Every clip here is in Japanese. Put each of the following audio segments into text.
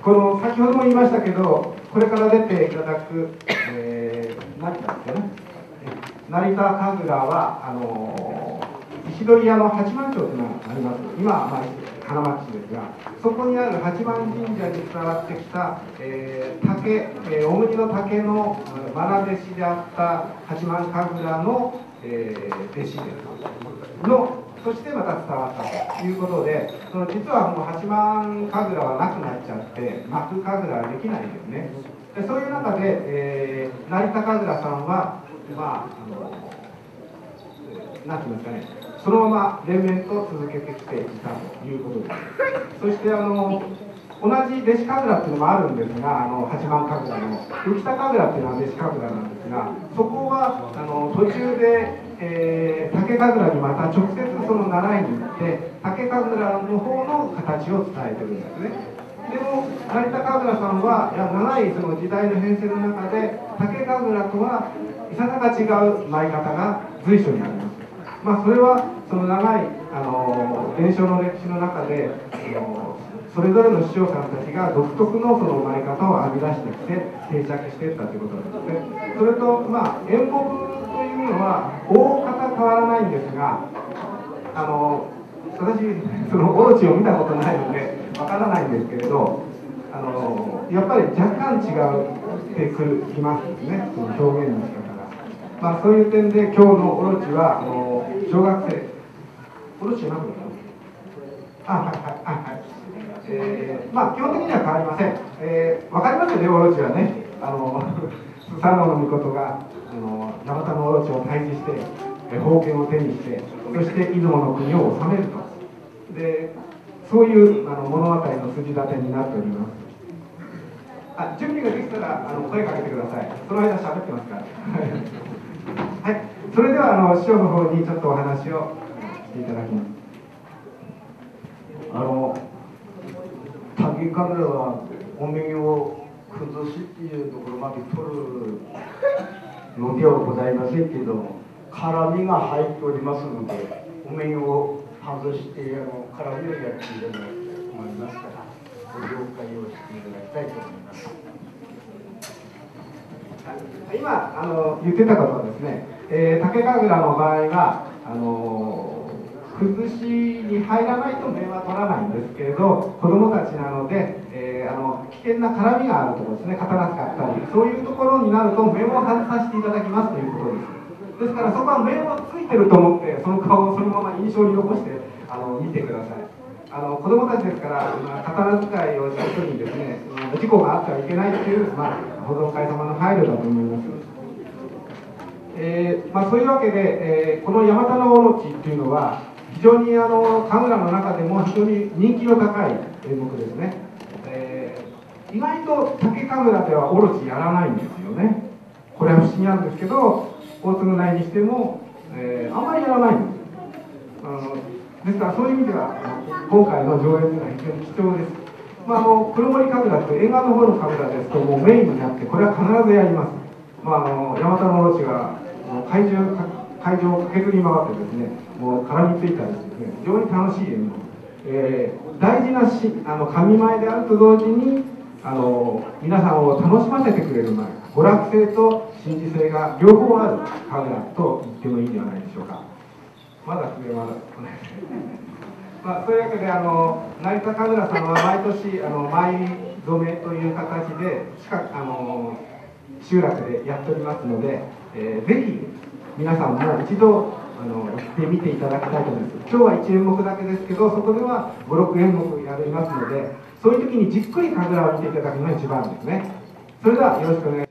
この先ほども言いましたけど、これから出ていただく、成田ですね。成田神楽は石鳥屋の八幡町というのがあります。今は、花巻市ですが、そこにある八幡神社に伝わってきた、大麦の竹の愛弟子であった八幡神楽の、弟子ですそしてまた伝わったということで、実はもう八幡神楽はなくなっちゃって幕神楽はできないですね。でそういう中で、成田神楽さんはなんていうんですかね、そのまま連綿と続けてきていたということです。そして同じ弟子神楽っていうのもあるんですが、八幡神楽の浮田神楽っていうのは弟子神楽なんですが、そこは途中で、竹神楽にまた直接その習いに行って竹神楽の方の形を伝えてるんですね。でも成田神楽さんは長いその時代の変遷の中で竹神楽とはいささか違う舞い方が随所にあります。それはその長い伝承の歴史の中でそれぞれの師匠さんたちが独特のその舞い方を編み出してきて定着していったということなんですね。それと演目というのは大方変わらないんですが、私そのオロチを見たことないのでわからないんですけれど、やっぱり若干違ってきますね、その表現の仕方が。そういう点で今日のオロチは小学生オロチは何だ基本的には変わりません。わかりますよね、オロチはね。スサノオノミコトがヤマタノオロチを退治して宝剣を手にして、そして出雲の国を治めると。でそういう物語の筋立てになっております。準備ができたら声かけてください。その間喋ってますからはい、それでは師匠の方にちょっとお話をしていただきます。 竹神楽はお面を崩しっていうところまで取るのではございませんけども、絡みが入っておりますので、お面を外して絡みをやっていただきたいと思いますから、ご了解をしていただきたいと思います。 今言ってたことはですね、竹神楽の場合は崩しに入らないと面は取らないんですけれど、子どもたちなので、危険な絡みがあるところですね、刀使ったり、そういうところになると面を外させていただきますということです。ですからそこは面をついてると思ってその顔をそのまま印象に残して見てください。子どもたちですから刀使いをした人にですね、事故があってはいけないという、保存会様の配慮だと思います。そういうわけで、このヤマタノオロチっていうのは非常に神楽の中でも非常に人気の高い演目ですね。意外と竹神楽ではオロチやらないんですよね。これは不思議なんですけど、大償内にしても、あんまりやらないんですよ。ですからそういう意味では今回の上演というのは非常に貴重です。黒森神楽と映画の方の神楽ですともうメインになってこれは必ずやります。ヤマタノオロチが会場を駆けずり回ってですね、もう絡みついたりですね、非常に楽しい演目、大事な神前であると同時に皆さんを楽しませてくれる前、娯楽性と神事性が両方ある神楽と言ってもいいんではないでしょうか。まだそういうわけで成田神楽さんは毎年舞染めという形で集落でやっておりますので、ぜひ皆さんも一度行ってみていただきたいと思います。今日は1演目だけですけど、そこでは5、6演目やりますので、そういう時にじっくり神楽を見ていただくのが一番ですね。それではよろしくお願いします。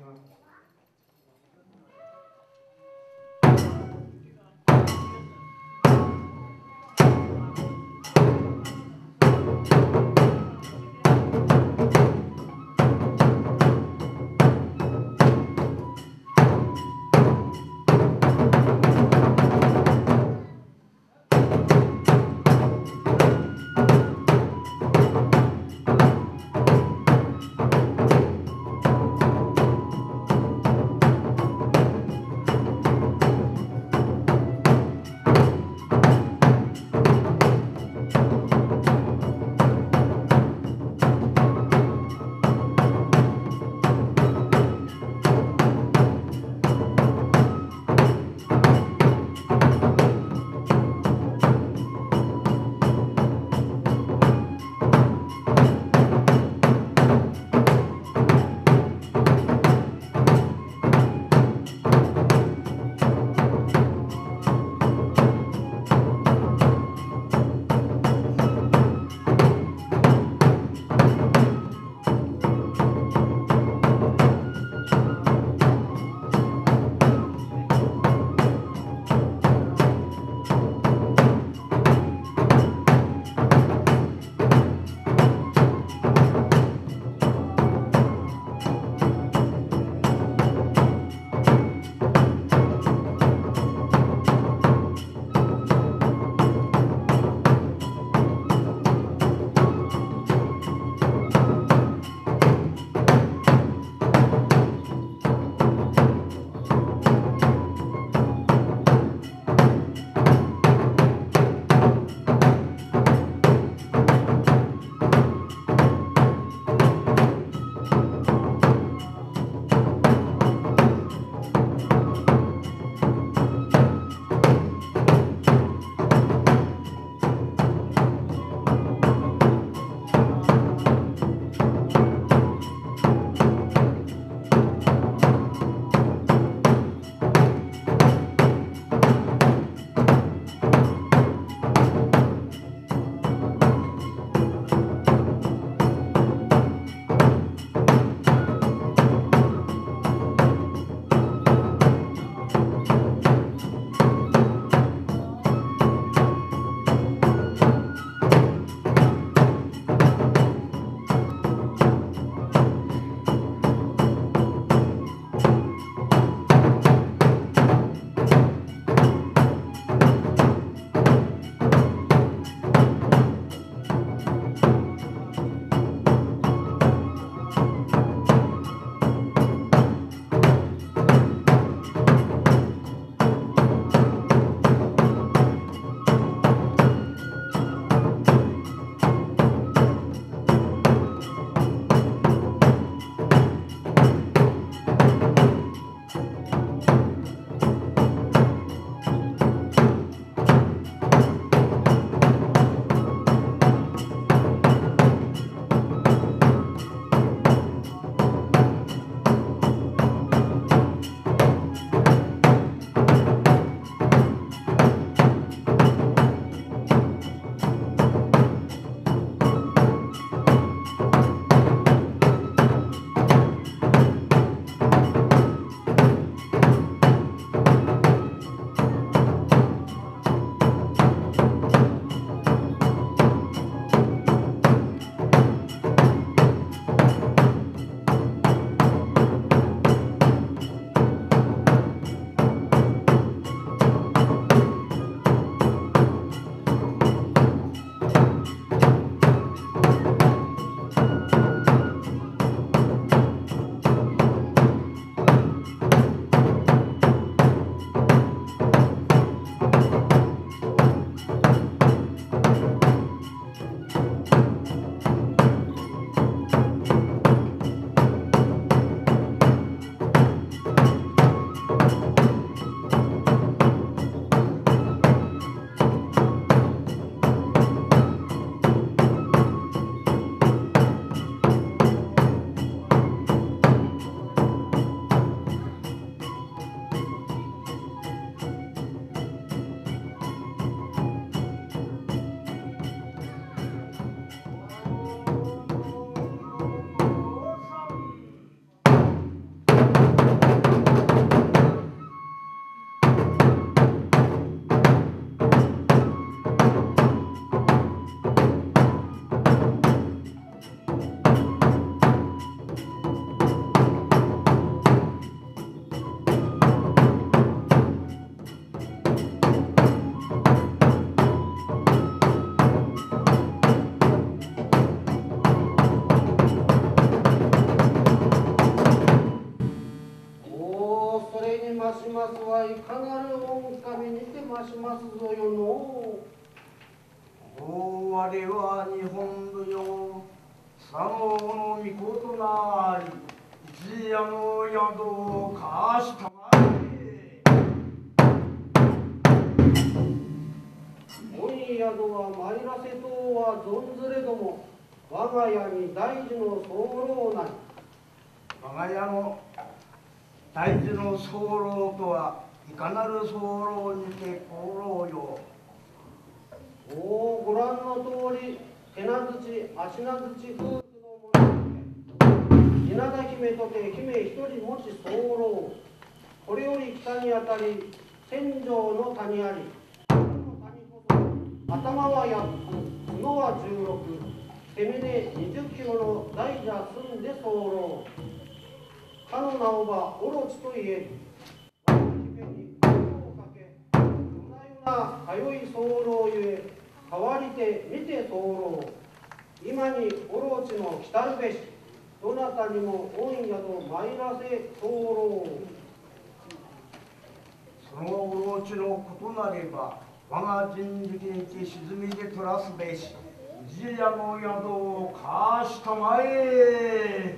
に似てましますぞよの。 我は日本舞踊佐野の御事なり一夜の宿を貸したまえ。 おい宿は参らせとは存ずれども、我が家に大事の候なり。 我が家の大事の候とはいかなる候にて候よ。 おお、ご覧の通り、手なづち、足なづち夫婦の者稲田姫とて姫一人持ち候。これより北にあたり、千条の谷あり。この谷こそ、頭は8つ、角は16、手峰20キロの大蛇住んで候。かの名をばオロチと言える。我が姫に声をかけ、夜な夜な通い候ゆえ、代わりて見て候。今にオロチの来たるべし、どなたにも御宿参らせ候。 そのオロチのことなれば我が人力にて沈みで取らすべし一夜の宿を貸したまえ。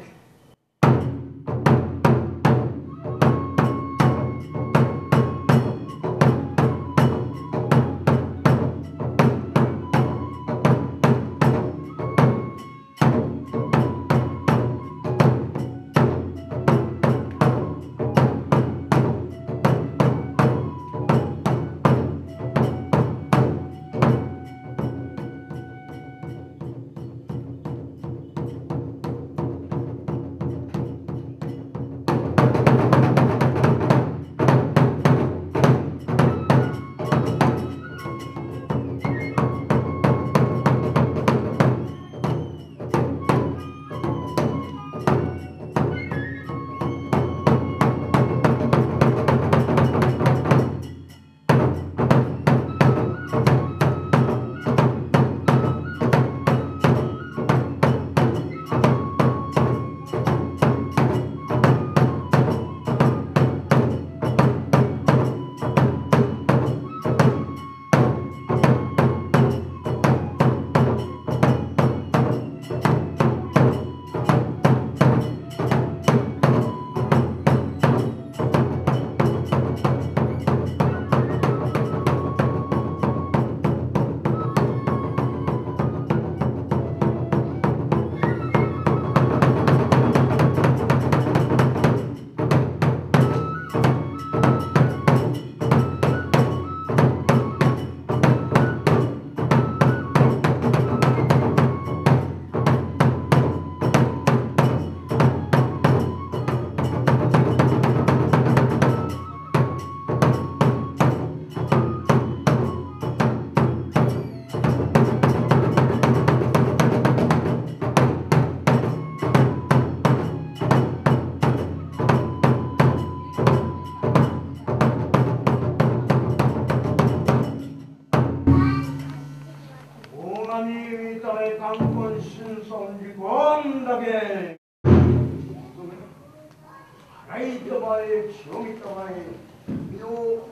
はいとまえ清みとまえ身を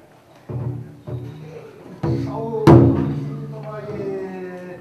さおとまえ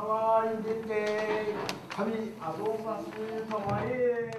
川に出て神あどます様へ。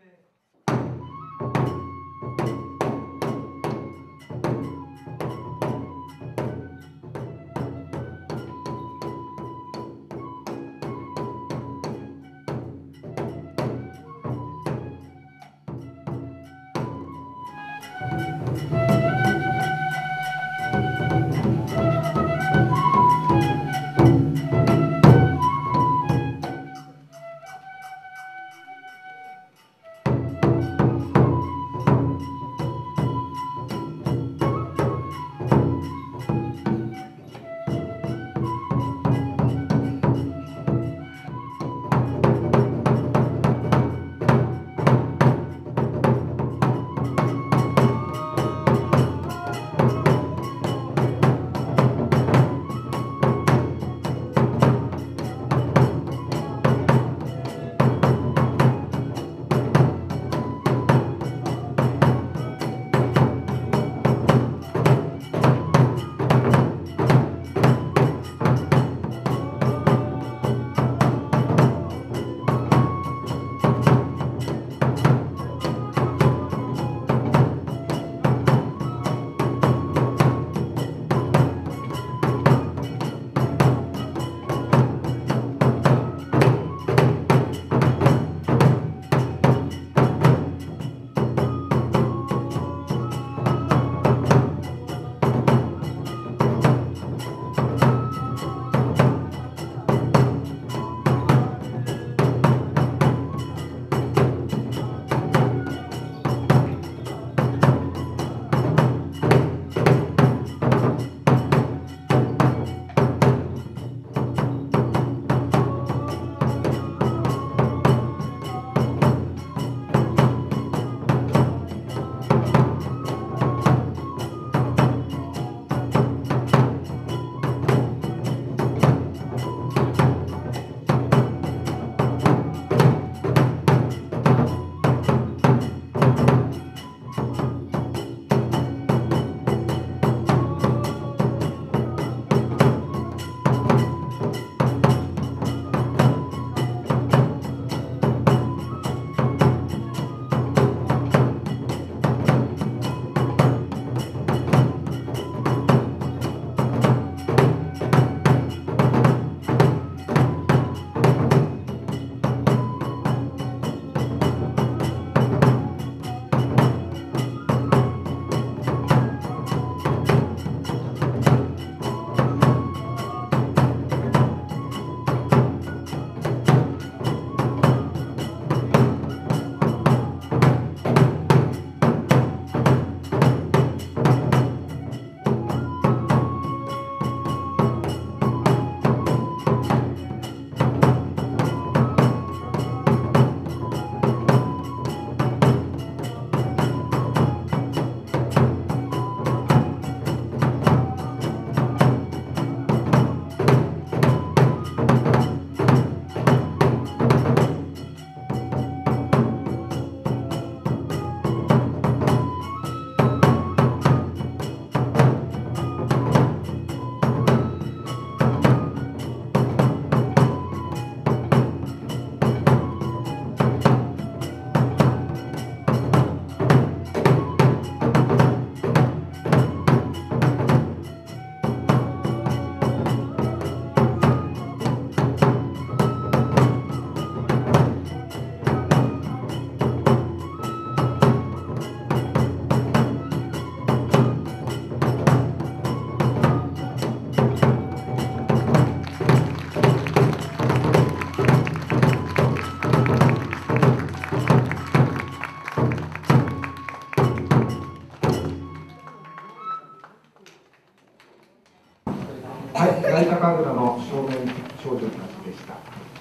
はい、八板神楽の少年少女たちでした。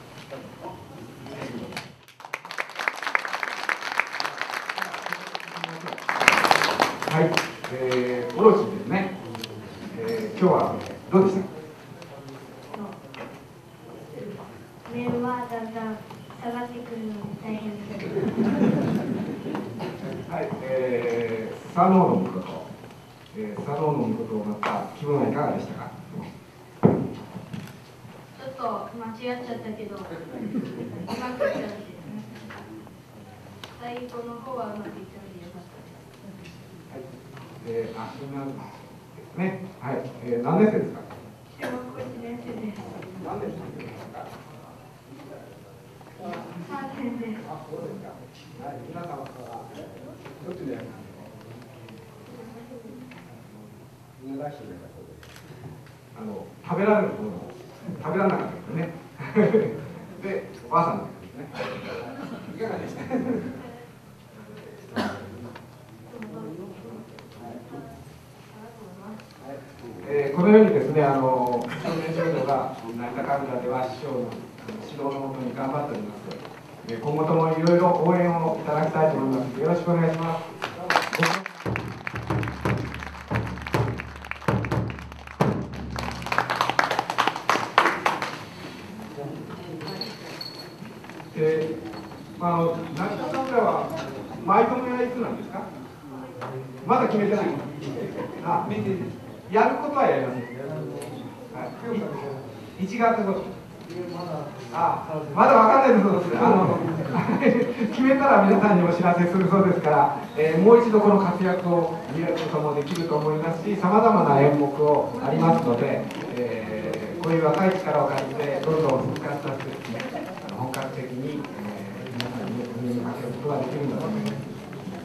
はい、オロチですね。今日はどうでしたか。 面はだんだん下がってくるので大変です。 はい、佐野のこと、佐野のことをまた気分はいかがでしたか。 ちょっとと間違っちゃったけど、うまくいったらしいですね。最後の方はうまくいったのでよかったです。 あ、そうなんですね。はい。何年生ですか？ 小学校1年生です。 何年生ですか 3年です。 あ、そうですか。はい。皆様からどっちでやるか。食べられるものを食べられなかったですね。で、おばあさんのですね。いかがでした？このようにですね、少年少女が成田神楽では師匠の指導のもとに頑張っております。今後ともいろいろ応援をいただきたいと思います。よろしくお願いします。成田神楽は舞友はいつなんですか？まだ決めてない。あ、やることはやります。1月頃。あ、まだわかんないそうです。決めたら皆さんにお知らせするそうですから、もう一度この活躍を見ることもできると思いますし、さまざまな演目をありますので、こういう若い力を借りてどんどん復活させて、本格的に、皆さんにお目にかけることができるんだと思います。